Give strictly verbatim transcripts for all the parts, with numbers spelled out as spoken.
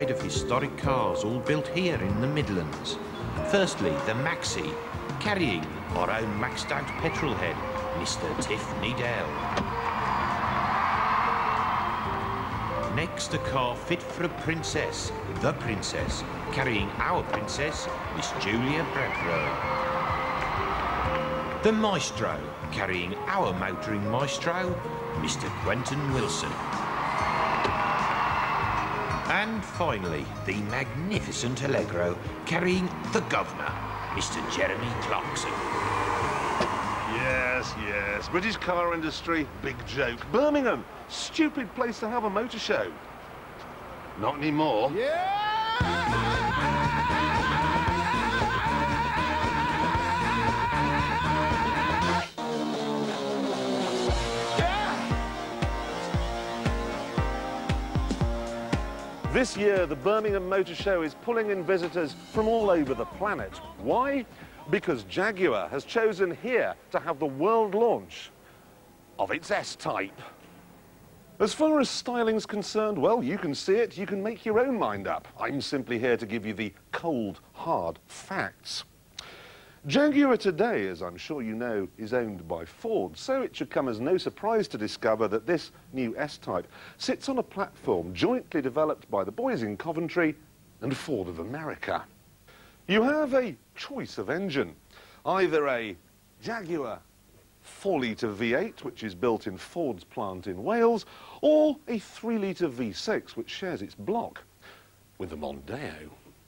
of historic cars all built here in the Midlands. Firstly, the Maxi, carrying our own maxed out petrol head, Mister Tiff Needell. Next, a car fit for a princess, the Princess, carrying our princess, Miss Julia Bradbury. The Maestro, carrying our motoring maestro, Mister Quentin Willson. And finally, the magnificent Allegro, carrying the Governor, Mister Jeremy Clarkson. Yes, yes. British car industry, big joke. Birmingham, stupid place to have a motor show. Not anymore. Yeah! This year, the Birmingham Motor Show is pulling in visitors from all over the planet. Why? Because Jaguar has chosen here to have the world launch of its S-Type. As far as styling's concerned, well, you can see it, you can make your own mind up. I'm simply here to give you the cold, hard facts. Jaguar today, as I'm sure you know, is owned by Ford, so it should come as no surprise to discover that this new S-Type sits on a platform jointly developed by the boys in Coventry and Ford of America. You have a choice of engine, either a Jaguar four litre V eight, which is built in Ford's plant in Wales, or a three litre V six, which shares its block with the Mondeo.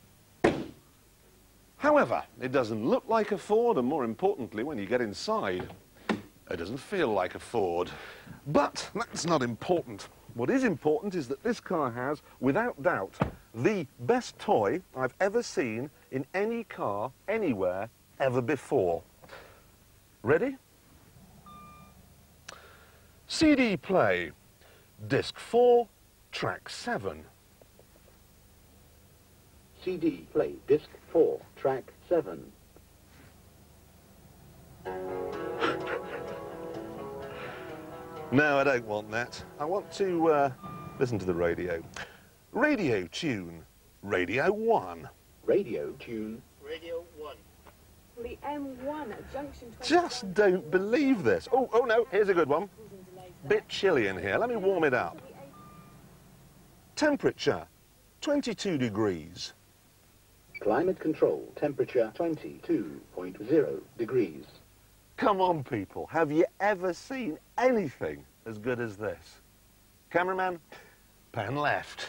However, it doesn't look like a Ford, and more importantly, when you get inside, it doesn't feel like a Ford. But that's not important. What is important is that this car has, without doubt, the best toy I've ever seen in any car, anywhere, ever before. Ready? C D play. Disc four, track seven. C D play, disc four, track seven. No, I don't want that. I want to uh, listen to the radio. Radio tune, Radio one. Radio tune, Radio one. The M one at junction twenty-five. Just don't believe this. Oh, oh no, here's a good one. Bit chilly in here. Let me warm it up. Temperature, twenty-two degrees. Climate control, temperature twenty-two point zero degrees. Come on, people. Have you ever seen anything as good as this? Cameraman, pan left.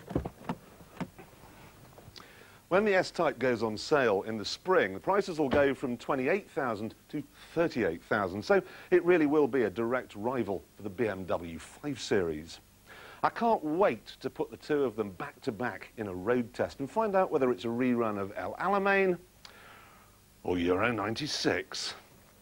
When the S-Type goes on sale in the spring, the prices will go from twenty-eight thousand to thirty-eight thousand, so it really will be a direct rival for the B M W five series. I can't wait to put the two of them back to back in a road test and find out whether it's a rerun of El Alamein or Euro ninety-six.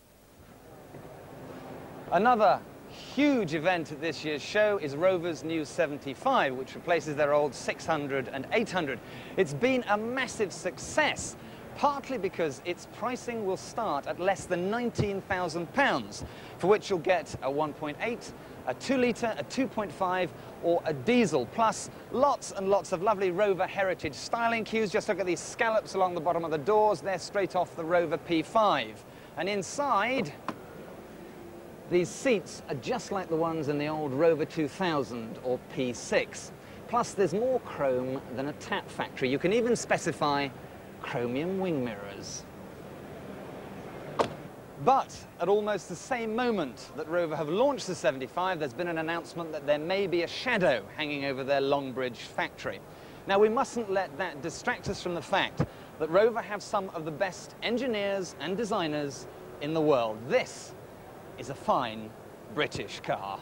Another huge event at this year's show is Rover's new seventy-five, which replaces their old six hundred and eight hundred. It's been a massive success, partly because its pricing will start at less than nineteen thousand pounds, for which you'll get a one point eight, a two litre, a two point five, or a diesel, plus lots and lots of lovely Rover heritage styling cues. Just look at these scallops along the bottom of the doors. They're straight off the Rover P five. And inside, these seats are just like the ones in the old Rover two thousand or P six. Plus, there's more chrome than a tap factory. You can even specify chromium wing mirrors. But at almost the same moment that Rover have launched the seventy-five, there's been an announcement that there may be a shadow hanging over their Longbridge factory. Now, we mustn't let that distract us from the fact that Rover have some of the best engineers and designers in the world. This is a fine British car.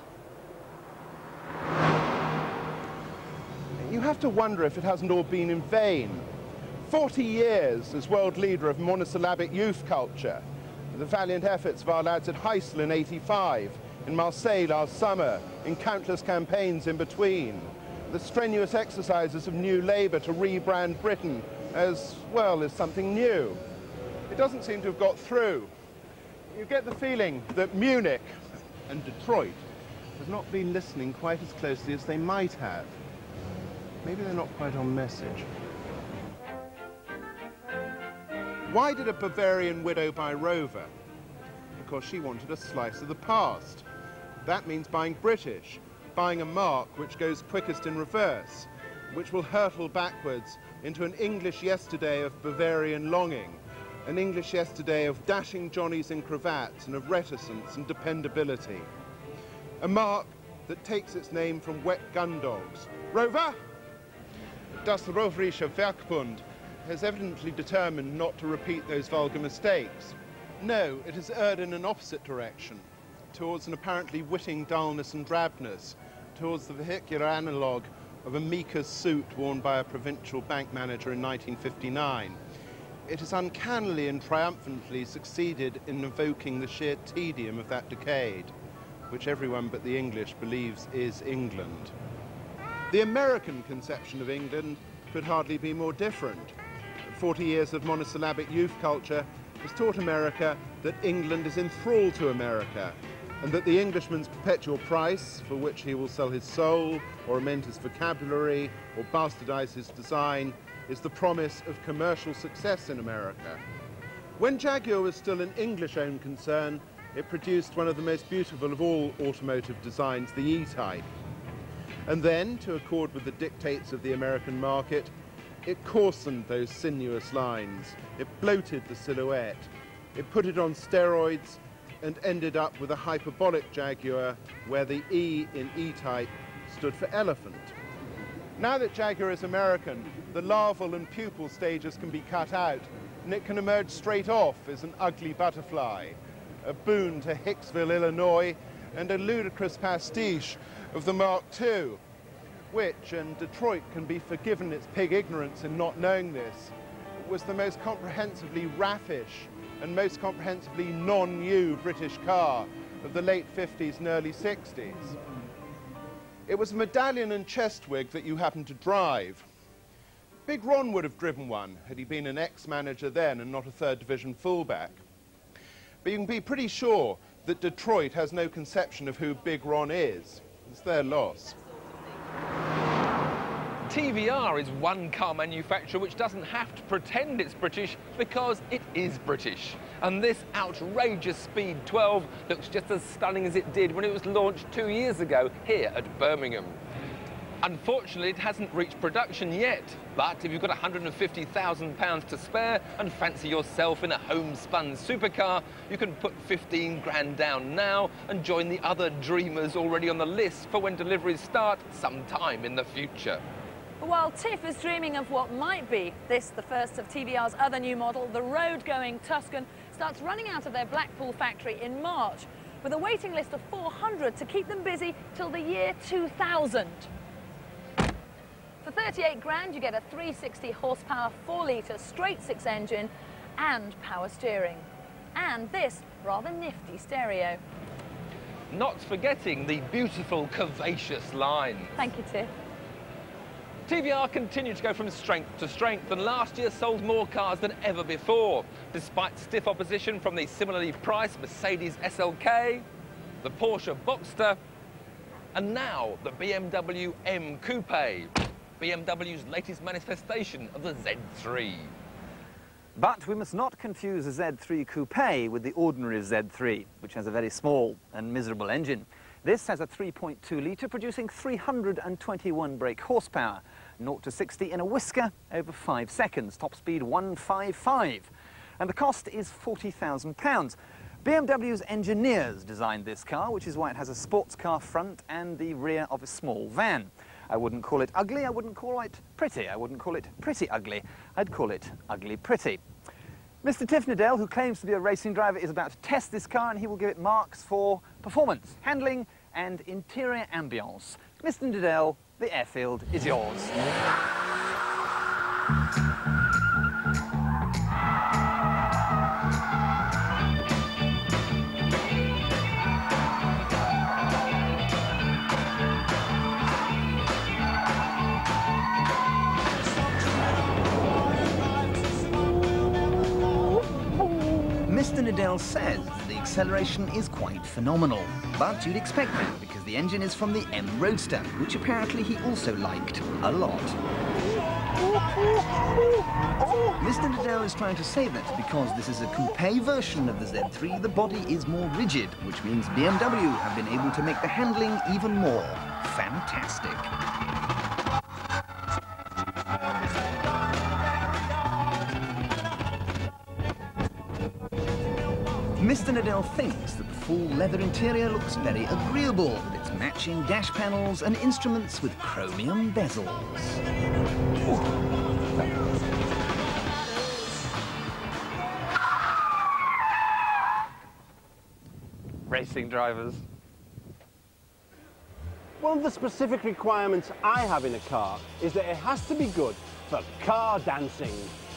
You have to wonder if it hasn't all been in vain. Forty years as world leader of monosyllabic youth culture. The valiant efforts of our lads at Heysel in eighty-five, in Marseille last summer, in countless campaigns in between. The strenuous exercises of New Labour to rebrand Britain as, well, as something new. It doesn't seem to have got through. You get the feeling that Munich and Detroit has not been listening quite as closely as they might have. Maybe they're not quite on message. Why did a Bavarian widow buy Rover? Because she wanted a slice of the past. That means buying British, buying a mark which goes quickest in reverse, which will hurtle backwards into an English yesterday of Bavarian longing, an English yesterday of dashing Johnnies in cravats and of reticence and dependability. A mark that takes its name from wet gun dogs. Rover! Das Roverische Werkbund has evidently determined not to repeat those vulgar mistakes. No, it has erred in an opposite direction, towards an apparently witting dullness and drabness, towards the vehicular analogue of a Mika's suit worn by a provincial bank manager in nineteen fifty-nine. It has uncannily and triumphantly succeeded in evoking the sheer tedium of that decade, which everyone but the English believes is England. The American conception of England could hardly be more different. Forty years of monosyllabic youth culture has taught America that England is enthralled to America, and that the Englishman's perpetual price, for which he will sell his soul, or amend his vocabulary, or bastardize his design, is the promise of commercial success in America. When Jaguar was still an English-owned concern, it produced one of the most beautiful of all automotive designs, the E-Type. And then, to accord with the dictates of the American market, it coarsened those sinuous lines, it bloated the silhouette, it put it on steroids, and ended up with a hyperbolic Jaguar where the E in E-Type stood for elephant. Now that Jaguar is American, the larval and pupal stages can be cut out, and it can emerge straight off as an ugly butterfly, a boon to Hicksville, Illinois, and a ludicrous pastiche of the Mark two, which, and Detroit can be forgiven its pig ignorance in not knowing this, was the most comprehensively raffish and most comprehensively non-new British car of the late fifties and early sixties. It was a medallion and chest wig that you happened to drive. Big Ron would have driven one had he been an ex-manager then and not a third division fullback. But you can be pretty sure that Detroit has no conception of who Big Ron is. It's their loss. T V R is one car manufacturer which doesn't have to pretend it's British because it is British. And this outrageous Speed twelve looks just as stunning as it did when it was launched two years ago here at Birmingham. Unfortunately, it hasn't reached production yet, but if you've got one hundred fifty thousand pounds to spare and fancy yourself in a homespun supercar, you can put fifteen grand down now and join the other dreamers already on the list for when deliveries start sometime in the future. While Tiff is dreaming of what might be this, the first of T V R's other new model, the road-going Tuscan, starts running out of their Blackpool factory in March, with a waiting list of four hundred to keep them busy till the year two thousand. For thirty-eight grand, you get a three hundred sixty horsepower, four litre straight-six engine and power steering. And this rather nifty stereo. Not forgetting the beautiful, curvaceous lines. Thank you, Tiff. T V R continued to go from strength to strength, and last year sold more cars than ever before, despite stiff opposition from the similarly priced Mercedes S L K, the Porsche Boxster, and now the B M W M Coupe, B M W's latest manifestation of the Z three. But we must not confuse the Z three Coupe with the ordinary Z three, which has a very small and miserable engine. This has a three point two litre producing three hundred twenty-one brake horsepower, zero to sixty in a whisker over five seconds, top speed one fifty-five. And the cost is forty thousand pounds. B M W's engineers designed this car, which is why it has a sports car front and the rear of a small van. I wouldn't call it ugly, I wouldn't call it pretty, I wouldn't call it pretty ugly, I'd call it ugly pretty. Mister Tiff Needell, who claims to be a racing driver, is about to test this car, and he will give it marks for performance, handling and interior ambience. Mister Needell, the airfield is yours. Mister Needell says the acceleration is quite phenomenal, but you'd expect that because the engine is from the M Roadster, which apparently he also liked a lot. Mister Needell is trying to say that because this is a coupe version of the Z three, the body is more rigid, which means B M W have been able to make the handling even more fantastic. Mister Needell thinks that the full leather interior looks very agreeable with its matching dash panels and instruments with chromium bezels. Racing drivers. One of the specific requirements I have in a car is that it has to be good for car dancing.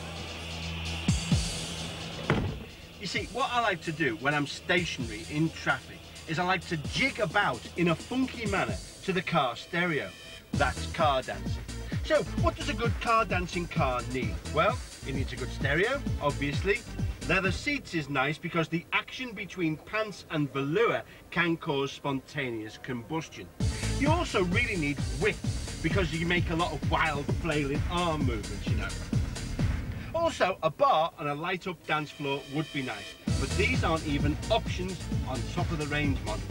You see, what I like to do when I'm stationary in traffic is I like to jig about in a funky manner to the car stereo. That's car dancing. So, what does a good car dancing car need? Well, it needs a good stereo, obviously. Leather seats is nice because the action between pants and velour can cause spontaneous combustion. You also really need width because you make a lot of wild flailing arm movements, you know. Also, a bar and a light-up dance floor would be nice, but these aren't even options on top-of-the-range models.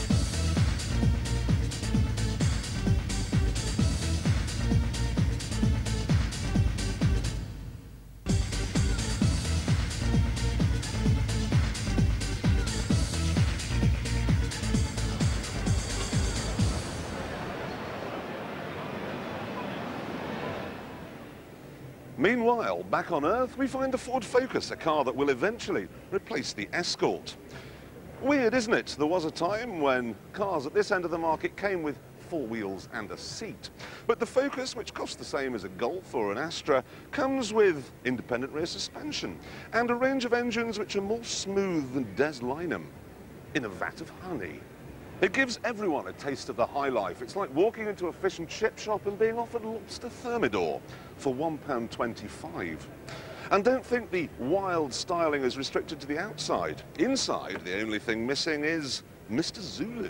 Meanwhile, back on Earth, we find the Ford Focus, a car that will eventually replace the Escort. Weird, isn't it? There was a time when cars at this end of the market came with four wheels and a seat. But the Focus, which costs the same as a Golf or an Astra, comes with independent rear suspension and a range of engines which are more smooth than Des Lynam in a vat of honey. It gives everyone a taste of the high life. It's like walking into a fish and chip shop and being offered lobster thermidor for one pound twenty-five. And don't think the wild styling is restricted to the outside. Inside, the only thing missing is Mister Zulu.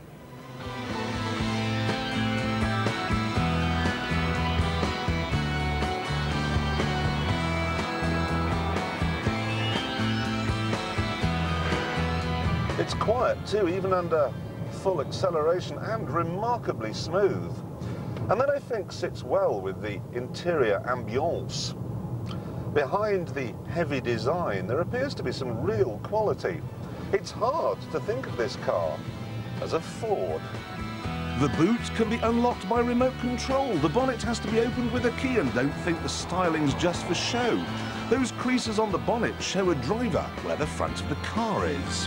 It's quiet too, even under full acceleration, and remarkably smooth. And that, I think, sits well with the interior ambience. Behind the heavy design, there appears to be some real quality. It's hard to think of this car as a Ford. The boot can be unlocked by remote control. The bonnet has to be opened with a key, and don't think the styling's just for show. Those creases on the bonnet show a driver where the front of the car is.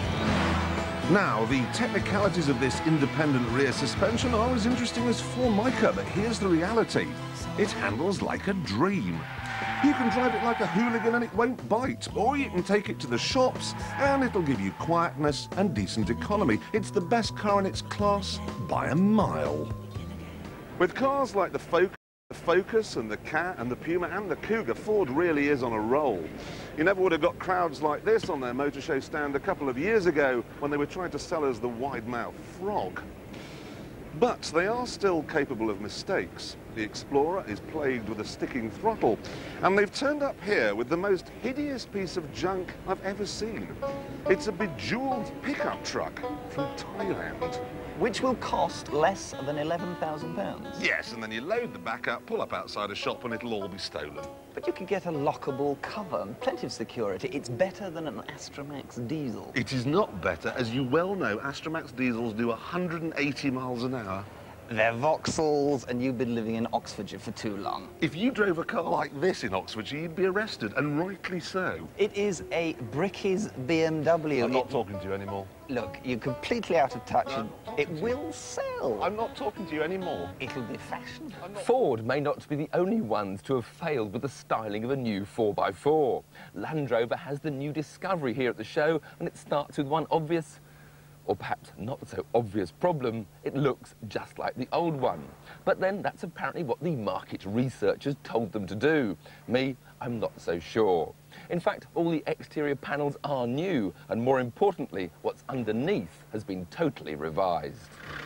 Now, the technicalities of this independent rear suspension are as interesting as Formica, but here's the reality. It handles like a dream. You can drive it like a hooligan and it won't bite, or you can take it to the shops and it'll give you quietness and decent economy. It's the best car in its class by a mile. With cars like the Focus, the Focus and the Cat and the Puma and the Cougar, Ford really is on a roll. You never would have got crowds like this on their motor show stand a couple of years ago when they were trying to sell us the wide-mouth frog. But they are still capable of mistakes. The Explorer is plagued with a sticking throttle, and they've turned up here with the most hideous piece of junk I've ever seen. It's a bejeweled pickup truck from Thailand. Which will cost less than eleven thousand pounds. Yes, and then you load the back up, pull up outside a shop, and it'll all be stolen. But you could get a lockable cover and plenty of security. It's better than an Astramax diesel. It is not better. As you well know, Astramax diesels do one hundred eighty miles an hour. They're Vauxhalls, and you've been living in Oxfordshire for too long. If you drove a car like this in Oxfordshire, you'd be arrested, and rightly so. It is a Bricky's B M W. I'm not it... talking to you anymore. Look, you're completely out of touch. No. It will sell. I'm not talking to you anymore. It'll be fashion. Ford may not be the only ones to have failed with the styling of a new four by four. Land Rover has the new Discovery here at the show, and it starts with one obvious, or perhaps not so obvious problem. It looks just like the old one. But then that's apparently what the market researchers told them to do. Me, I'm not so sure. In fact, all the exterior panels are new, and more importantly, what's underneath has been totally revised.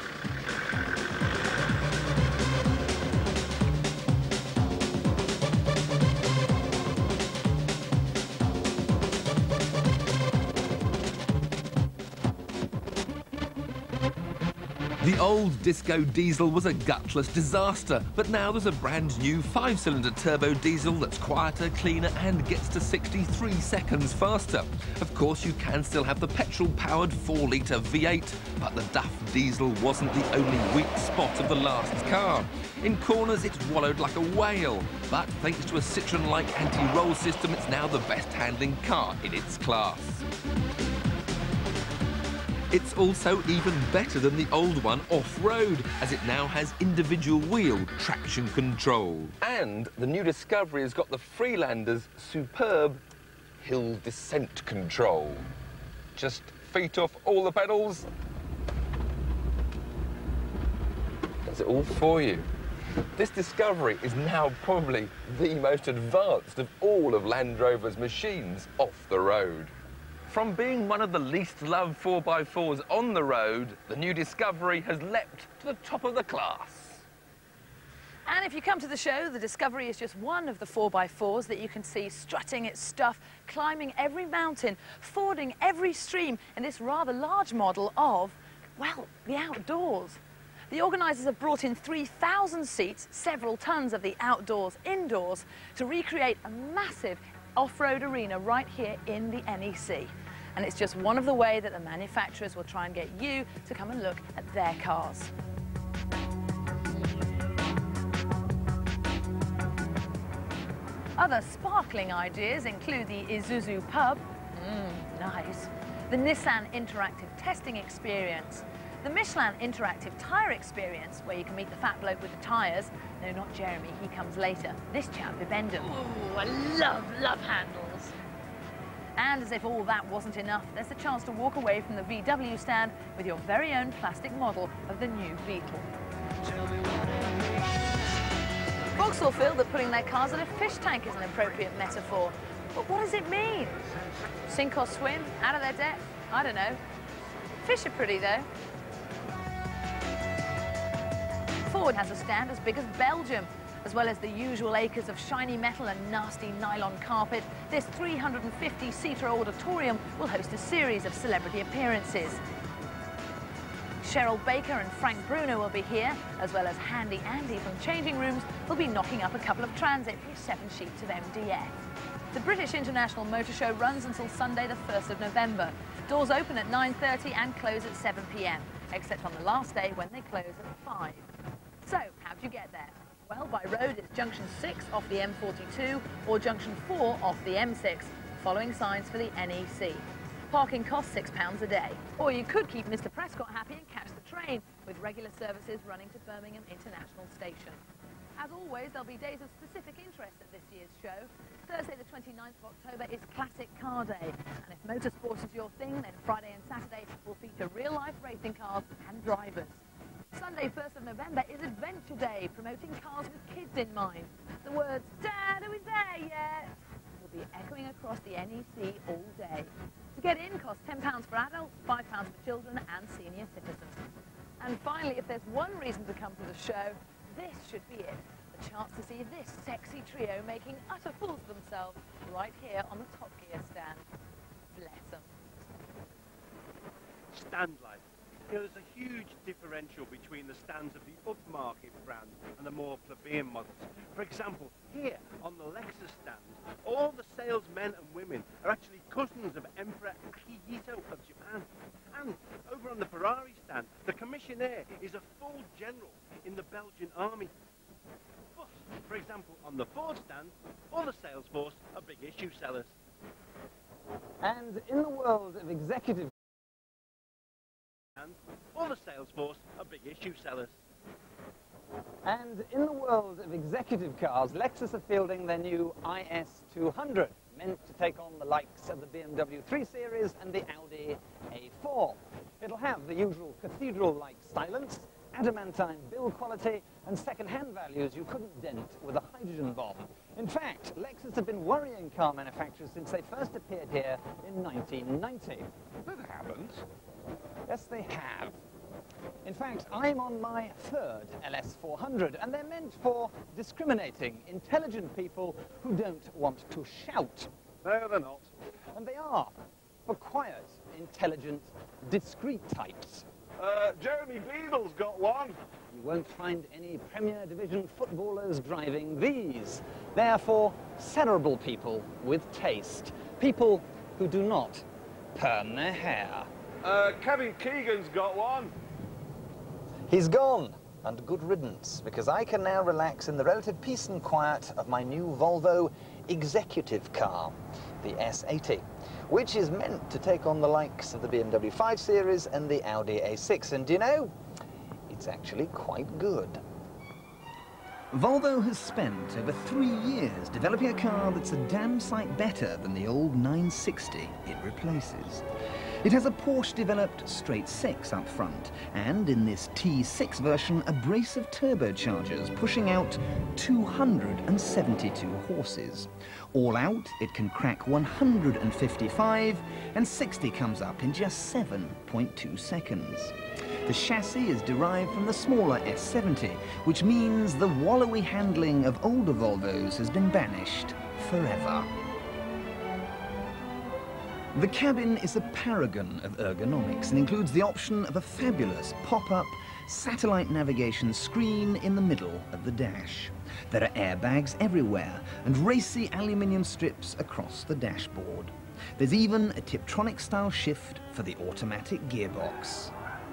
The old disco diesel was a gutless disaster, but now there's a brand new five-cylinder turbo diesel that's quieter, cleaner and gets to sixty-three seconds faster. Of course, you can still have the petrol-powered four litre V eight, but the Duff diesel wasn't the only weak spot of the last car. In corners, it's wallowed like a whale, but thanks to a Citroën-like anti-roll system, it's now the best-handling car in its class. It's also even better than the old one off-road, as it now has individual wheel traction control. And the new Discovery has got the Freelander's superb hill descent control. Just feet off all the pedals. Does it all for you. This Discovery is now probably the most advanced of all of Land Rover's machines off the road. From being one of the least loved four by fours on the road, the new Discovery has leapt to the top of the class. And if you come to the show, the Discovery is just one of the four by fours that you can see strutting its stuff, climbing every mountain, fording every stream in this rather large model of, well, the outdoors. The organisers have brought in three thousand seats, several tons of the outdoors indoors, to recreate a massive off-road arena right here in the N E C. And it's just one of the ways that the manufacturers will try and get you to come and look at their cars. Other sparkling ideas include the Isuzu Pub, mm, nice, the Nissan Interactive Testing Experience, the Michelin Interactive Tyre Experience, where you can meet the fat bloke with the tyres. No, not Jeremy, he comes later. This chap, Vivendum. Ooh, I love, love handles. And as if all that wasn't enough, there's a chance to walk away from the V W stand with your very own plastic model of the new Beetle. Vauxhall feel that putting their cars in a fish tank is an appropriate metaphor. But what does it mean? Sink or swim? Out of their depth? I don't know. Fish are pretty, though. Ford has a stand as big as Belgium. As well as the usual acres of shiny metal and nasty nylon carpet, this three hundred fifty seater auditorium will host a series of celebrity appearances. Cheryl Baker and Frank Bruno will be here, as well as Handy Andy from Changing Rooms will be knocking up a couple of Transit for seven sheets of M D F. The British International Motor Show runs until Sunday the first of November. Doors open at nine thirty and close at seven p m, except on the last day when they close at five. So, how'd you get there? Well, by road it's junction six off the M forty-two or junction four off the M six, following signs for the N E C. Parking costs six pounds a day. Or you could keep Mister Prescott happy and catch the train, with regular services running to Birmingham International Station. As always, there'll be days of specific interest at this year's show. Thursday the twenty-ninth of October is Classic Car Day, and if motorsport is your thing, then Friday and Saturday will feature real-life racing cars and drivers. Sunday, first of November, is Adventure Day, promoting cars with kids in mind. The words, "Dad, are we there yet?" will be echoing across the N E C all day. To get in costs ten pounds for adults, five pounds for children and senior citizens. And finally, if there's one reason to come to the show, this should be it. A chance to see this sexy trio making utter fools of themselves right here on the Top Gear stand. Bless them. Stand life. You know, there's a huge differential between the stands of the upmarket brand and the more plebeian models. For example, here on the Lexus stand, all the salesmen and women are actually cousins of Emperor Akihito of Japan. And over on the Ferrari stand, the commissionaire is a full general in the Belgian army. But, for example, on the Ford stand, all the sales force are big issue sellers. And in the world of executive And all the sales force are big issue sellers. And in the world of executive cars, Lexus are fielding their new I S two hundred, meant to take on the likes of the B M W three series and the Audi A four. It'll have the usual cathedral-like silence, adamantine build quality, and second-hand values you couldn't dent with a hydrogen bomb. In fact, Lexus have been worrying car manufacturers since they first appeared here in nineteen ninety. That happens. Yes, they have. In fact, I'm on my third L S four hundred, and they're meant for discriminating, intelligent people who don't want to shout. No, they're not. And they are for quiet, intelligent, discreet types. Uh, Jeremy Beadle's got one. You won't find any Premier Division footballers driving these. They are for cerebral people with taste. People who do not perm their hair. Uh, Kevin Keegan's got one. He's gone, and good riddance, because I can now relax in the relative peace and quiet of my new Volvo executive car, the S eighty, which is meant to take on the likes of the B M W five Series and the Audi A six, and do you know, it's actually quite good. Volvo has spent over three years developing a car that's a damn sight better than the old nine sixty it replaces. It has a Porsche-developed straight six up front, and in this T six version, a brace of turbochargers pushing out two hundred seventy-two horses. All out, it can crack one hundred fifty-five, and sixty comes up in just seven point two seconds. The chassis is derived from the smaller S seventy, which means the wallowy handling of older Volvos has been banished forever. The cabin is a paragon of ergonomics and includes the option of a fabulous pop-up satellite navigation screen in the middle of the dash. There are airbags everywhere and racy aluminium strips across the dashboard. There's even a Tiptronic-style shift for the automatic gearbox.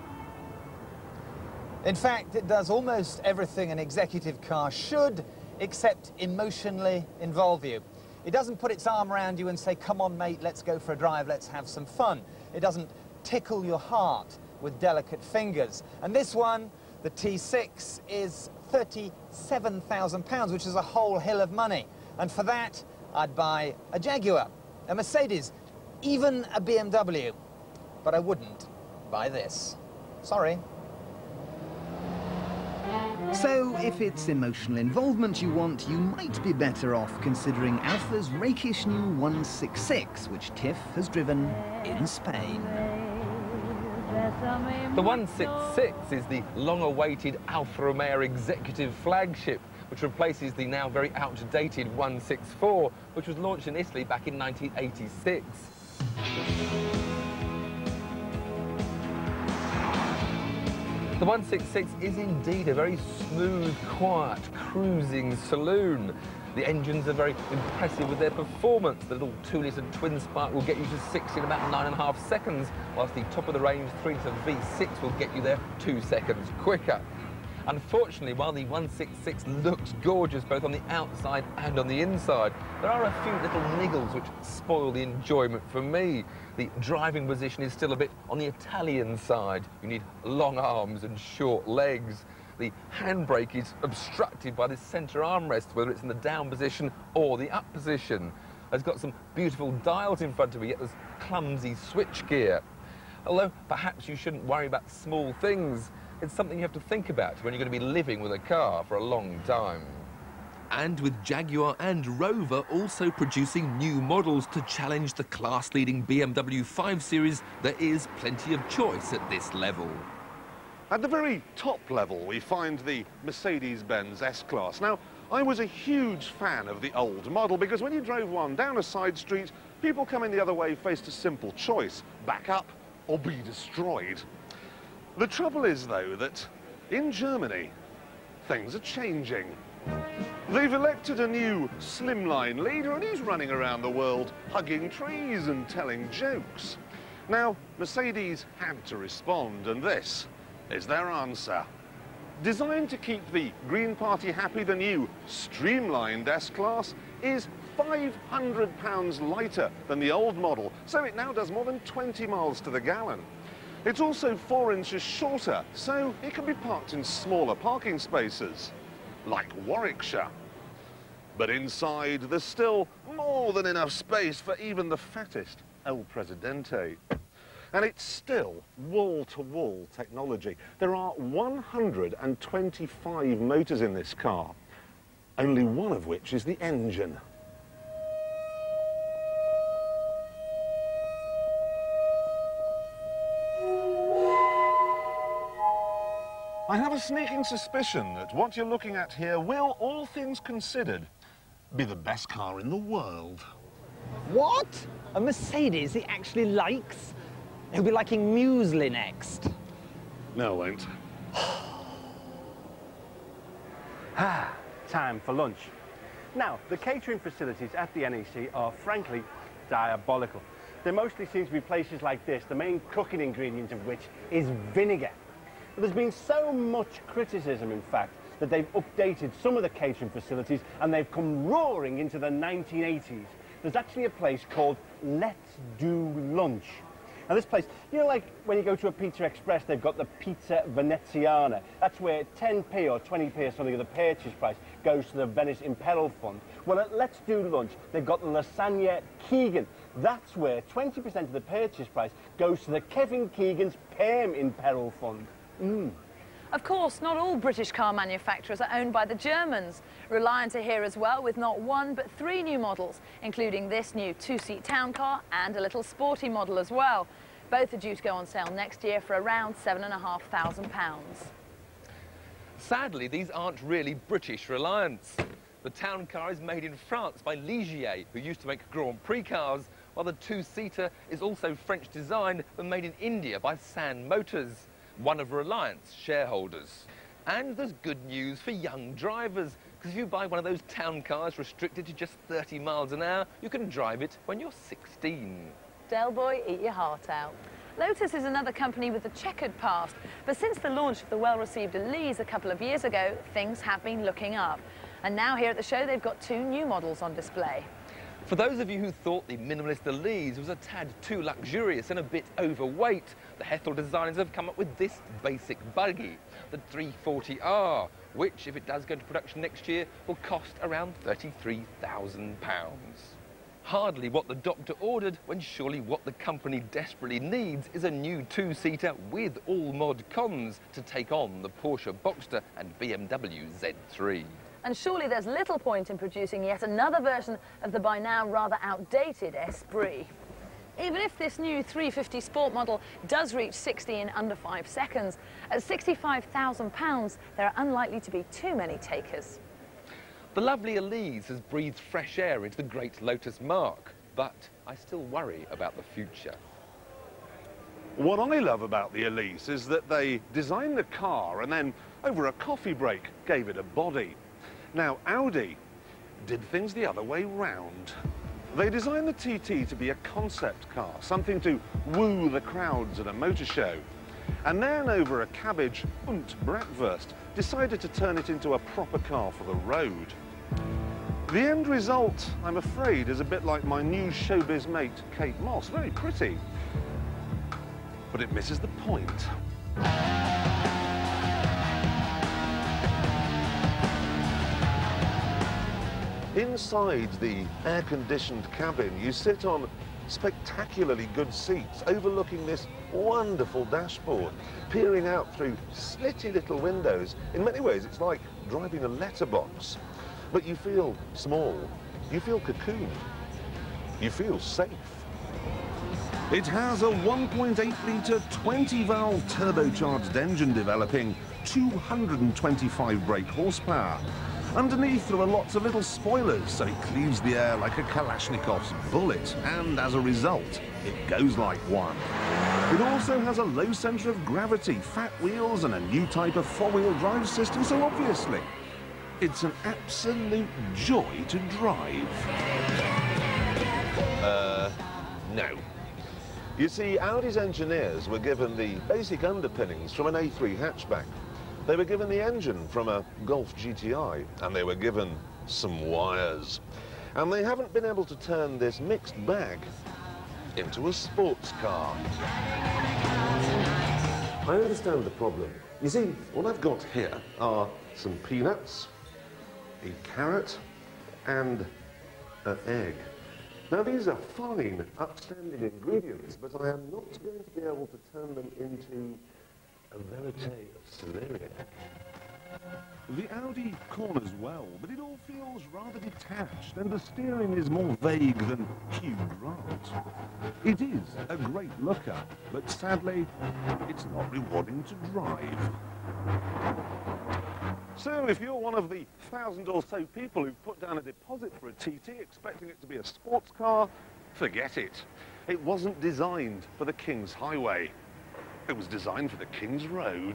In fact, it does almost everything an executive car should, except emotionally involve you. It doesn't put its arm around you and say, come on, mate, let's go for a drive, let's have some fun. It doesn't tickle your heart with delicate fingers. And this one, the T six, is thirty-seven thousand pounds, which is a whole hill of money. And for that, I'd buy a Jaguar, a Mercedes, even a B M W. But I wouldn't buy this. Sorry. So, if it's emotional involvement you want, you might be better off considering Alfa's rakish new one sixty-six, which Tiff has driven in Spain. The one sixty-six is the long-awaited Alfa Romeo executive flagship, which replaces the now very outdated one sixty-four, which was launched in Italy back in nineteen eighty-six. The one sixty-six is indeed a very smooth, quiet, cruising saloon. The engines are very impressive with their performance. The little two litre twin spark will get you to sixty in about nine and a half seconds, whilst the top-of-the-range three litre V six will get you there two seconds quicker. Unfortunately, while the one sixty-six looks gorgeous both on the outside and on the inside, there are a few little niggles which spoil the enjoyment for me. The driving position is still a bit on the Italian side. You need long arms and short legs. The handbrake is obstructed by the centre armrest, whether it's in the down position or the up position. It's got some beautiful dials in front of it, yet there's clumsy switchgear. Although perhaps you shouldn't worry about small things. It's something you have to think about when you're going to be living with a car for a long time. And with Jaguar and Rover also producing new models to challenge the class-leading B M W five Series, there is plenty of choice at this level. At the very top level, we find the Mercedes-Benz S-Class. Now, I was a huge fan of the old model because when you drove one down a side street, people coming the other way faced a simple choice: back up or be destroyed. The trouble is, though, that in Germany, things are changing. They've elected a new slimline leader, and he's running around the world hugging trees and telling jokes. Now, Mercedes had to respond, and this is their answer. Designed to keep the Green Party happy, the new streamlined S-Class is five hundred pounds lighter than the old model, so it now does more than twenty miles to the gallon. It's also four inches shorter, so it can be parked in smaller parking spaces, like Warwickshire. But inside, there's still more than enough space for even the fattest El Presidente. And it's still wall-to-wall technology. There are one hundred twenty-five motors in this car, only one of which is the engine. I have a sneaking suspicion that what you're looking at here will, all things considered, be the best car in the world. What? A Mercedes he actually likes? He'll be liking muesli next. No, I won't. Ah, time for lunch. Now, the catering facilities at the N E C are frankly diabolical. There mostly seem to be places like this, the main cooking ingredient of which is vinegar. But there's been so much criticism, in fact, that they've updated some of the catering facilities and they've come roaring into the nineteen eighties. There's actually a place called Let's Do Lunch. Now this place, you know, like when you go to a Pizza Express, they've got the Pizza Veneziana. That's where ten p or twenty p or something of the purchase price goes to the Venice Imperial Fund. Well, at Let's Do Lunch, they've got the Lasagna Keegan. That's where twenty percent of the purchase price goes to the Kevin Keegan's Perm Imperial Fund. Mm. Of course, not all British car manufacturers are owned by the Germans. Reliant are here as well, with not one but three new models, including this new two-seat town car and a little sporty model as well. Both are due to go on sale next year for around seven and a half thousand pounds. Sadly, these aren't really British Reliants. The town car is made in France by Ligier, who used to make Grand Prix cars, while the two-seater is also French designed but made in India by San Motors, one of Reliant's shareholders. And there's good news for young drivers, because if you buy one of those town cars restricted to just thirty miles an hour, you can drive it when you're sixteen. Del boy, eat your heart out. Lotus is another company with a checkered past, but since the launch of the well-received Elise a couple of years ago, things have been looking up. And now here at the show, they've got two new models on display. For those of you who thought the minimalist Elise was a tad too luxurious and a bit overweight, the Hethel designers have come up with this basic buggy, the three forty R, which, if it does go into production next year, will cost around thirty-three thousand pounds. Hardly what the doctor ordered, when surely what the company desperately needs is a new two-seater with all mod cons to take on the Porsche Boxster and B M W Z three. And surely there's little point in producing yet another version of the by now rather outdated Esprit. Even if this new three fifty Sport model does reach sixty in under five seconds, at sixty-five thousand pounds, there are unlikely to be too many takers. The lovely Elise has breathed fresh air into the great Lotus marque, but I still worry about the future. What I love about the Elise is that they designed the car and then, over a coffee break, gave it a body. Now, Audi did things the other way round. They designed the T T to be a concept car, something to woo the crowds at a motor show. And then, over a cabbage und Bratwurst, decided to turn it into a proper car for the road. The end result, I'm afraid, is a bit like my new showbiz mate, Kate Moss. Very pretty, but it misses the point. Inside the air-conditioned cabin, you sit on spectacularly good seats overlooking this wonderful dashboard, peering out through slitty little windows. In many ways, it's like driving a letterbox. But you feel small, you feel cocooned, you feel safe. It has a one point eight litre twenty valve turbocharged engine developing two hundred twenty-five brake horsepower. Underneath there are lots of little spoilers, so it cleaves the air like a Kalashnikov's bullet, and as a result, it goes like one. It also has a low centre of gravity, fat wheels, and a new type of four-wheel drive system, so obviously, it's an absolute joy to drive. Uh, no. You see, Audi's engineers were given the basic underpinnings from an A three hatchback. They were given the engine from a Golf G T I, and they were given some wires. And they haven't been able to turn this mixed bag into a sports car. I understand the problem. You see, what I've got here are some peanuts, a carrot, and an egg. Now, these are fine, upstanding ingredients, but I am not going to be able to turn them into a verite of celeriac. The Audi corners well, but it all feels rather detached, and the steering is more vague than Hugh Grant. It is a great looker, but sadly, it's not rewarding to drive. So if you're one of the thousand or so people who've put down a deposit for a T T expecting it to be a sports car, forget it. It wasn't designed for the King's Highway. It was designed for the King's Road.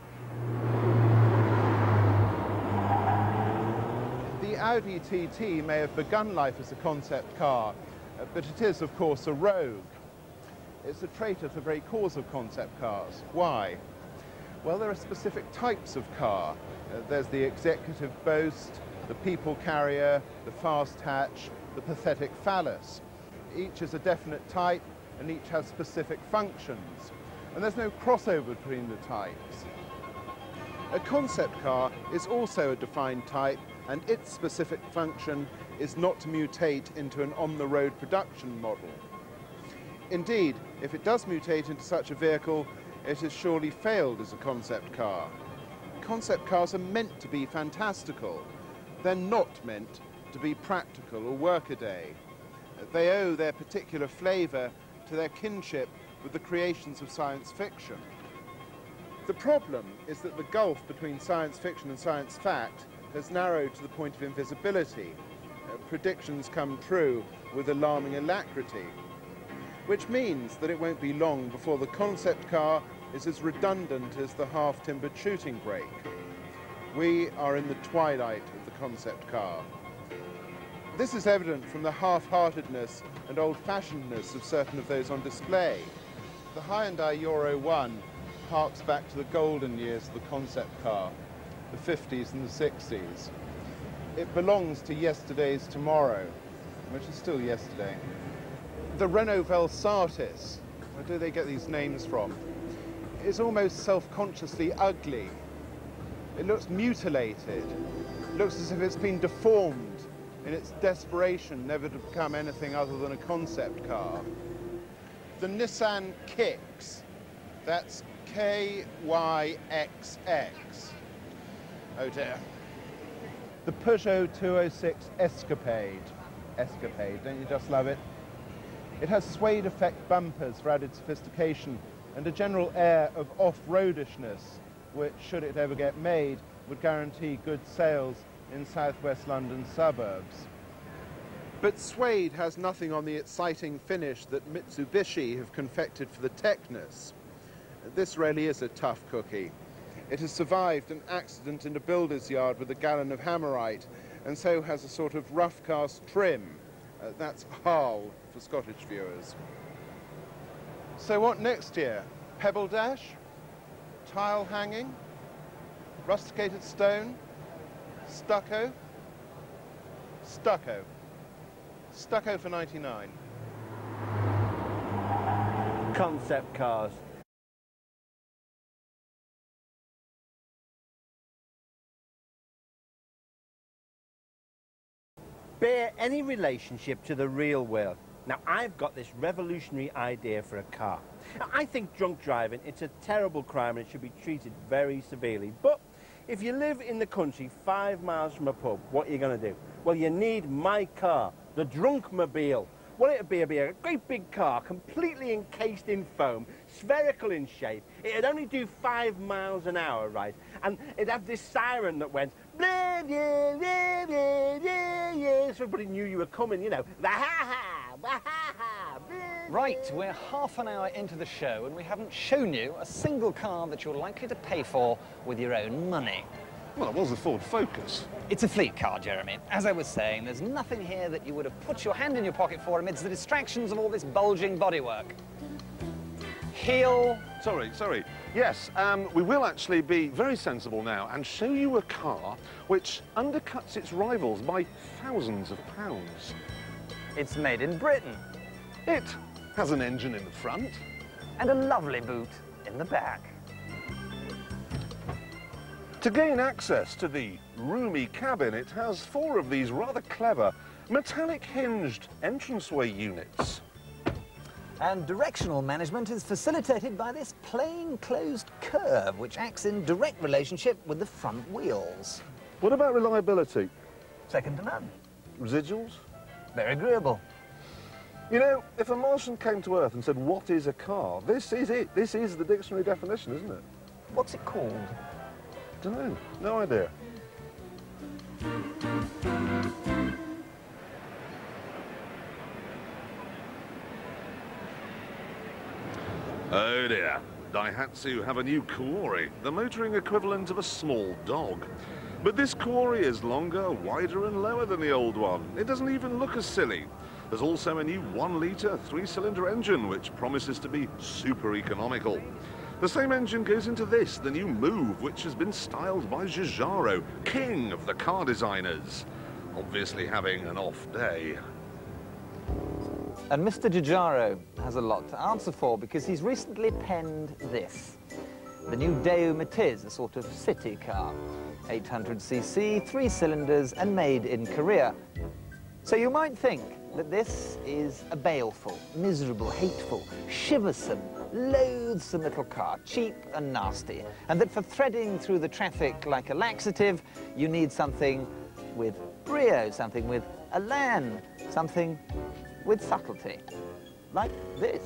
The Audi T T may have begun life as a concept car, uh, but it is, of course, a rogue. It's a traitor to the very cause of concept cars. Why? Well, there are specific types of car. Uh, there's the executive boast, the people carrier, the fast hatch, the pathetic phallus. Each is a definite type, and each has specific functions. And there's no crossover between the types. A concept car is also a defined type, and its specific function is not to mutate into an on-the-road production model. Indeed, if it does mutate into such a vehicle, it has surely failed as a concept car. Concept cars are meant to be fantastical. They're not meant to be practical or workaday. They owe their particular flavour to their kinship with the creations of science fiction. The problem is that the gulf between science fiction and science fact has narrowed to the point of invisibility. Uh, predictions come true with alarming alacrity, which means that it won't be long before the concept car is as redundant as the half-timbered shooting brake. We are in the twilight of the concept car. This is evident from the half-heartedness and old-fashionedness of certain of those on display. The Hyundai Euro one harks back to the golden years of the concept car, the fifties and the sixties. It belongs to yesterday's tomorrow, which is still yesterday. The Renault Velsatis, where do they get these names from, is almost self-consciously ugly. It looks mutilated. It looks as if it's been deformed in its desperation never to become anything other than a concept car. The Nissan Kicks, that's K Y X X. Oh dear. The Peugeot two oh six Escapade. Escapade, don't you just love it? It has suede effect bumpers for added sophistication and a general air of off-roadishness, which, should it ever get made, would guarantee good sales in southwest London suburbs. But suede has nothing on the exciting finish that Mitsubishi have confected for the Technus. This really is a tough cookie. It has survived an accident in a builder's yard with a gallon of hammerite, and so has a sort of rough cast trim. Uh, that's Hull for Scottish viewers. So what next year? Pebble dash? Tile hanging? Rusticated stone? Stucco? Stucco. Stucco for ninety-nine. Concept cars. Bear any relationship to the real world. Now, I've got this revolutionary idea for a car. Now, I think drunk driving, it's a terrible crime and it should be treated very severely. But if you live in the country five miles from a pub, what are you going to do? Well, you need my car, the Drunkmobile. What it'd be, it'd be a great big car, completely encased in foam, spherical in shape. It'd only do five miles an hour, right? And it'd have this siren that went, blah, blah, blah, blah, blah, blah, so everybody knew you were coming, you know. Wah-ha-ha, wah-ha-ha, blah, Right, we're half an hour into the show and we haven't shown you a single car that you're likely to pay for with your own money. Well, it was a Ford Focus. It's a fleet car, Jeremy. As I was saying, there's nothing here that you would have put your hand in your pocket for amidst the distractions of all this bulging bodywork. Heel. Sorry, sorry. Yes, um, we will actually be very sensible now and show you a car which undercuts its rivals by thousands of pounds. It's made in Britain. It has an engine in the front. And a lovely boot in the back. To gain access to the roomy cabin, it has four of these rather clever metallic hinged entranceway units. And directional management is facilitated by this plain closed curve, which acts in direct relationship with the front wheels. What about reliability? Second to none. Residuals? Very agreeable. You know, if a Martian came to Earth and said, what is a car? This is it. This is the dictionary definition, isn't it? What's it called? Don't know. No idea. Oh dear. Daihatsu have a new Quarry, the motoring equivalent of a small dog. But this Quarry is longer, wider and lower than the old one. It doesn't even look as silly. There's also a new one litre, three-cylinder engine, which promises to be super economical. The same engine goes into this, the new Move, which has been styled by Giugiaro, king of the car designers. Obviously having an off day. And Mister Giugiaro has a lot to answer for because he's recently penned this. The new Daewoo Matiz, a sort of city car. eight hundred c c, three cylinders and made in Korea. So you might think that this is a baleful, miserable, hateful, shiversome, loathsome little car, cheap and nasty, and that for threading through the traffic like a laxative, you need something with brio, something with elan, something with subtlety, like this.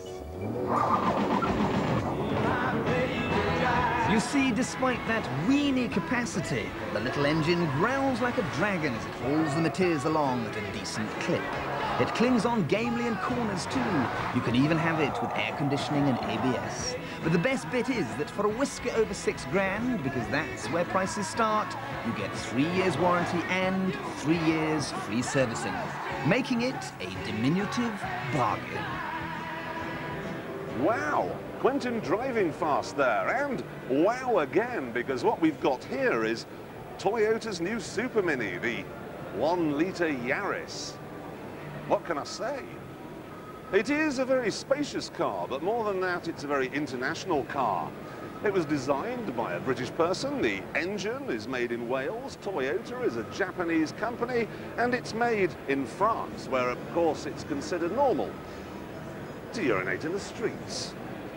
You see, despite that weeny capacity, the little engine growls like a dragon as it hauls the Matiz along at a decent clip. It clings on gamely in corners too. You can even have it with air conditioning and A B S. But the best bit is that for a whisker over six grand, because that's where prices start, you get three years warranty and three years free servicing, making it a diminutive bargain. Wow, Quentin driving fast there, and wow again, because what we've got here is Toyota's new Super Mini, the one litre Yaris. What can I say? It is a very spacious car, but more than that, it's a very international car. It was designed by a British person, the engine is made in Wales, Toyota is a Japanese company, and it's made in France, where of course it's considered normal to urinate in the streets.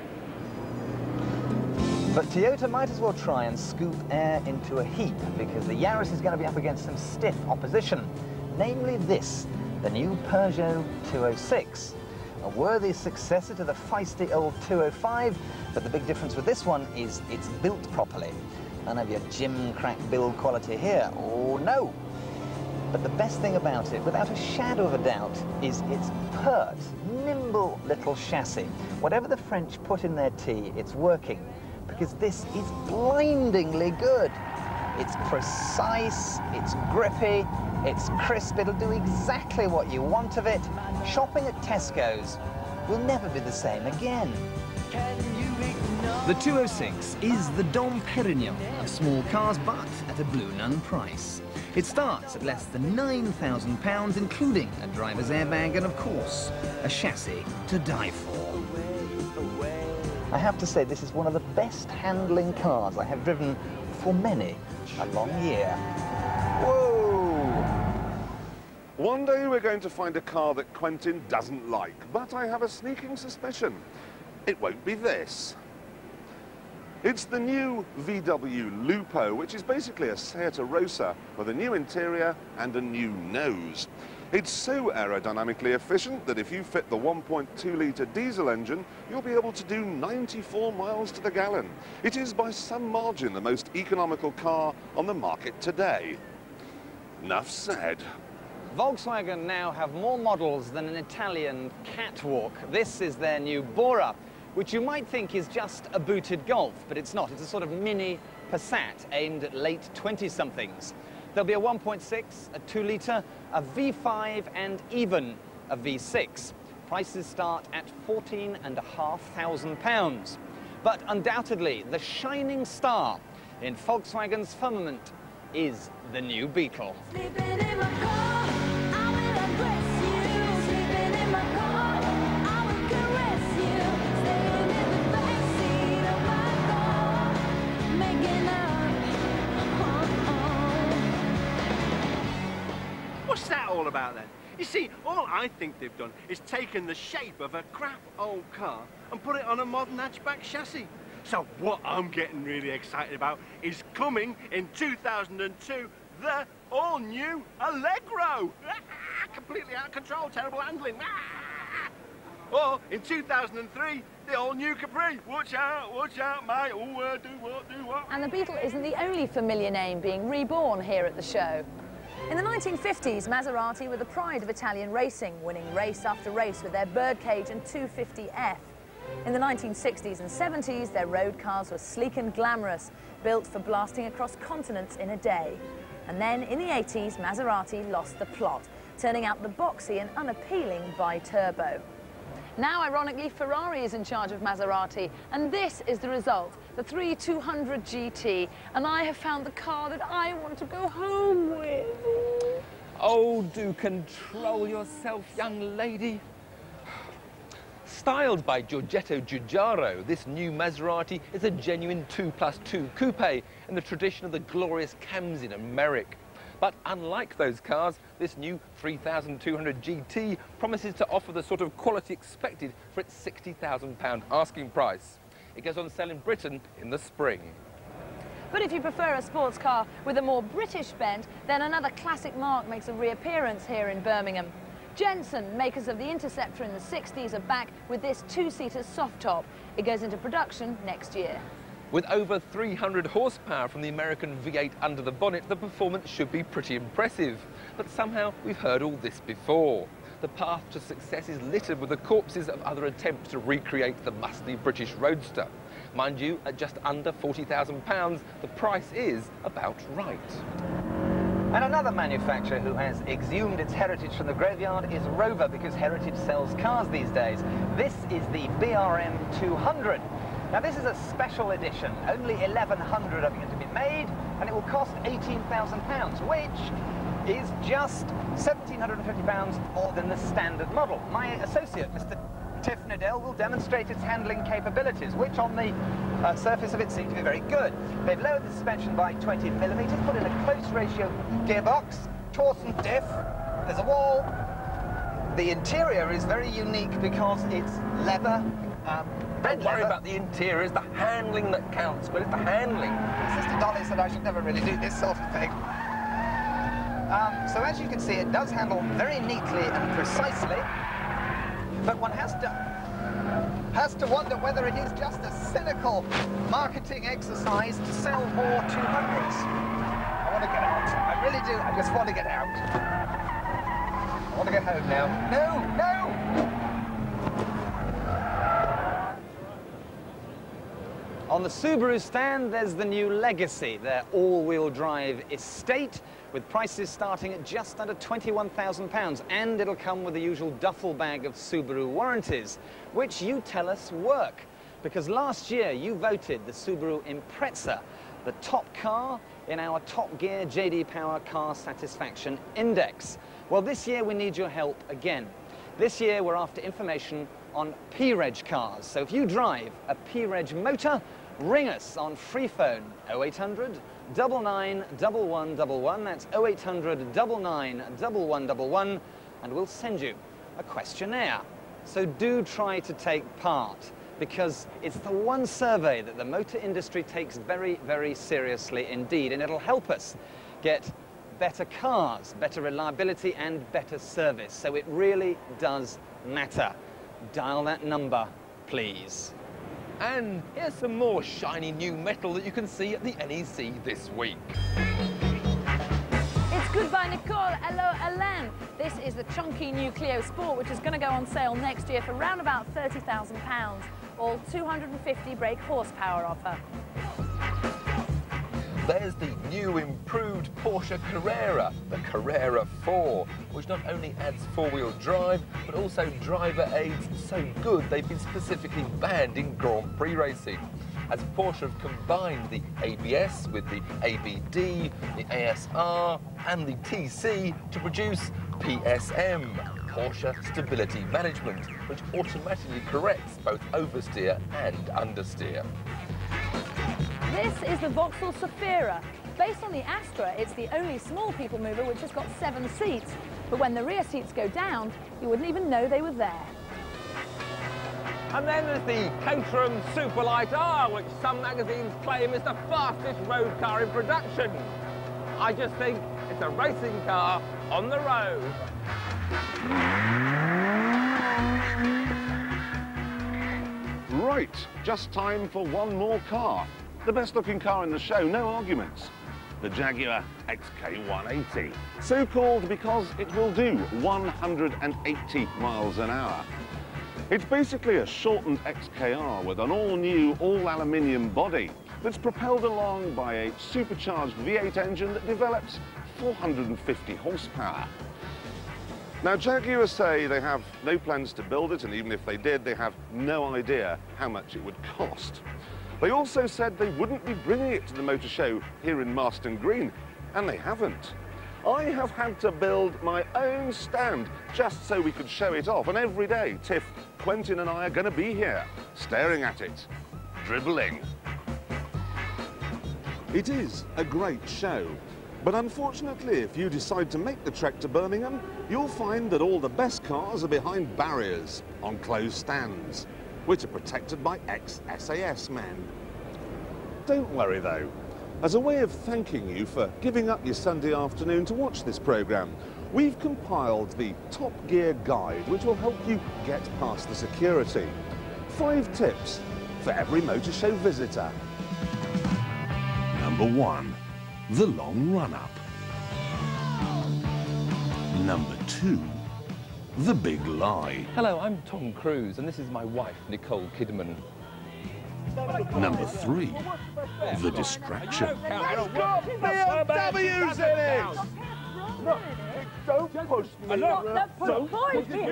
But Toyota might as well try and scoop air into a heap, because the Yaris is going to be up against some stiff opposition, namely this, the new Peugeot two oh six. A worthy successor to the feisty old two oh five, but the big difference with this one is it's built properly. None of your gym-crack build quality here. Oh, no. But the best thing about it, without a shadow of a doubt, is its pert, nimble little chassis. Whatever the French put in their tea, it's working, because this is blindingly good. It's precise, it's grippy, it's crisp, it'll do exactly what you want of it. Shopping at Tesco's will never be the same again. The two oh six is the Dom Perignon of small cars, but at a blue nun price. It starts at less than nine thousand pounds, including a driver's airbag and, of course, a chassis to die for. I have to say, this is one of the best handling cars I have driven for many a long year. Whoa! One day we're going to find a car that Quentin doesn't like, but I have a sneaking suspicion it won't be this. It's the new V W Lupo, which is basically a Seat Rosa with a new interior and a new nose. It's so aerodynamically efficient that if you fit the one point two litre diesel engine, you'll be able to do ninety-four miles to the gallon. It is by some margin the most economical car on the market today. Enough said. Volkswagen now have more models than an Italian catwalk. This is their new Bora, which you might think is just a booted Golf, but it's not. It's a sort of mini Passat aimed at late twenty-somethings. There'll be a one point six, a two litre, a V five and even a V six. Prices start at fourteen and a half thousand pounds. But undoubtedly, the shining star in Volkswagen's firmament is the new Beetle. What's that all about then? You see, all I think they've done is taken the shape of a crap old car and put it on a modern hatchback chassis. So what I'm getting really excited about is coming in two thousand two, the all-new Allegro. Completely out of control, terrible handling. Or in two thousand three, the all-new Capri. Watch out, watch out, mate. Oh, uh, do what, do what. And the Beetle isn't the only familiar name being reborn here at the show. In the nineteen fifties, Maserati were the pride of Italian racing, winning race after race with their Birdcage and two fifty F. In the nineteen sixties and seventies, their road cars were sleek and glamorous, built for blasting across continents in a day. And then, in the eighties, Maserati lost the plot, turning out the boxy and unappealing bi-turbo. Now, ironically, Ferrari is in charge of Maserati, and this is the result, the three two hundred G T, and I have found the car that I want to go home with. Oh, do control yourself, young lady. Styled by Giorgetto Giugiaro, this new Maserati is a genuine two plus two coupe in the tradition of the glorious Camsin and Merrick. But unlike those cars, this new three thousand two hundred G T promises to offer the sort of quality expected for its sixty thousand pound asking price. It goes on sale in Britain in the spring. But if you prefer a sports car with a more British bent, then another classic marque makes a reappearance here in Birmingham. Jensen, makers of the Interceptor in the sixties, are back with this two-seater soft top. It goes into production next year. With over three hundred horsepower from the American V eight under the bonnet, the performance should be pretty impressive. But somehow we've heard all this before. The path to success is littered with the corpses of other attempts to recreate the musty British roadster. Mind you, at just under forty thousand pounds, the price is about right. And another manufacturer who has exhumed its heritage from the graveyard is Rover, because heritage sells cars these days. This is the B R M two hundred. Now, this is a special edition. Only eleven hundred are going to be made, and it will cost eighteen thousand pounds, which is just one thousand seven hundred fifty pounds more than the standard model. My associate, Mister Tiff Needell, will demonstrate its handling capabilities, which on the uh, surface of it seem to be very good. They've lowered the suspension by twenty millimetres, put in a close ratio gearbox, Torsen diff, there's a wall. The interior is very unique because it's leather. Um, Don't worry about the interior, it's the handling that counts, but it's the handling. Sister Dolly said I should never really do this sort of thing. Um, so as you can see, it does handle very neatly and precisely. But one has to has to wonder whether it is just a cynical marketing exercise to sell more two hundreds. I want to get out. I really do. I just want to get out. I want to get home now. No, no! On the Subaru stand, there's the new Legacy, their all-wheel drive estate, with prices starting at just under twenty-one thousand pounds, and it'll come with the usual duffel bag of Subaru warranties, which you tell us work. Because last year you voted the Subaru Impreza the top car in our Top Gear J D Power Car Satisfaction Index. Well, this year we need your help again. This year we're after information on P-Reg cars. So if you drive a P-Reg motor, ring us on free phone oh eight hundred, nine nine, one one one one. That's oh eight hundred, nine nine, one one one one, and we'll send you a questionnaire. So do try to take part, because it's the one survey that the motor industry takes very, very seriously indeed, and it'll help us get better cars, better reliability and better service. So it really does matter. Dial that number, please. And here's some more shiny new metal that you can see at the N E C this week. It's goodbye, Nicole. Hello, Alain. This is the chunky new Clio Sport, which is going to go on sale next year for around about thirty thousand pounds. All two hundred fifty brake horsepower of her. There's the new improved Porsche Carrera, the Carrera four, which not only adds four-wheel drive, but also driver aids so good they've been specifically banned in Grand Prix racing. As Porsche have combined the A B S with the A B D, the A S R and the T C to produce P S M, Porsche Stability Management, which automatically corrects both oversteer and understeer. This is the Vauxhall Zafira. Based on the Astra, it's the only small people mover which has got seven seats. But when the rear seats go down, you wouldn't even know they were there. And then there's the Caterham Superlight R, which some magazines claim is the fastest road car in production. I just think it's a racing car on the road. Right, just time for one more car. The best looking car in the show, no arguments. The Jaguar X K one eighty. So called because it will do one hundred eighty miles an hour. It's basically a shortened X K R with an all-new, all-aluminium body that's propelled along by a supercharged V eight engine that develops four hundred fifty horsepower. Now, Jaguar say they have no plans to build it, and even if they did, they have no idea how much it would cost. They also said they wouldn't be bringing it to the motor show here in Marston Green, and they haven't. I have had to build my own stand just so we could show it off, and every day Tiff, Quentin and I are going to be here, staring at it, dribbling. It is a great show, but unfortunately, if you decide to make the trek to Birmingham, you'll find that all the best cars are behind barriers on closed stands, which are protected by ex-S A S men. Don't worry though. As a way of thanking you for giving up your Sunday afternoon to watch this programme, we've compiled the Top Gear Guide, which will help you get past the security. Five tips for every motor show visitor. Number one, the long run-up. Number two, the big lie. Hello, I'm Tom Cruise, and this is my wife, Nicole Kidman. Number three, the distraction. B M W's in it! No, don't push me. Don't push me.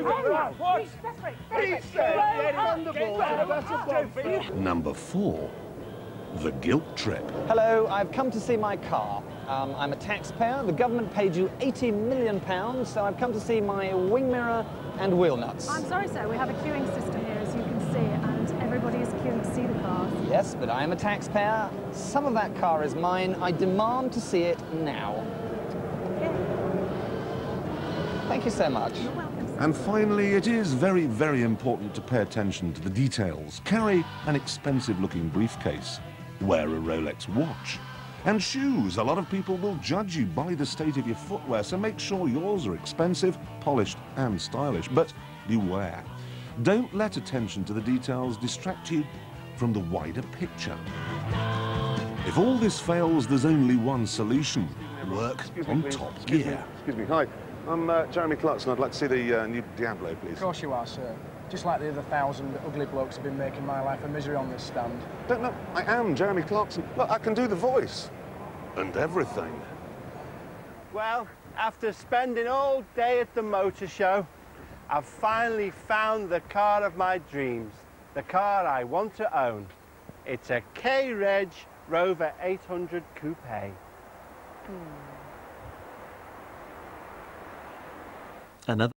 Number four, the guilt trip. Hello, I've come to see my car. Um, I'm a taxpayer. The government paid you eighty million pounds, so I've come to see my wing mirror and wheel nuts. I'm sorry, sir. We have a queuing system here, as you can see, and everybody is queuing to see the cars. Yes, but I am a taxpayer. Some of that car is mine. I demand to see it now. Okay. Thank you so much. You're welcome, sir. And finally, it is very, very important to pay attention to the details. Carry an expensive-looking briefcase. Wear a Rolex watch. And shoes. A lot of people will judge you by the state of your footwear, so make sure yours are expensive, polished and stylish. But beware. Don't let attention to the details distract you from the wider picture. If all this fails, there's only one solution. Work on Top Gear. Excuse me. Hi. I'm uh, Jeremy Clarkson. I'd like to see the uh, new Diablo, please. Of course you are, sir. Just like the other thousand ugly blokes have been making my life a misery on this stand. Don't know. I am Jeremy Clarkson. Look, I can do the voice. And everything. Well, after spending all day at the motor show, I've finally found the car of my dreams. The car I want to own. It's a K-Reg Rover eight hundred Coupe. Another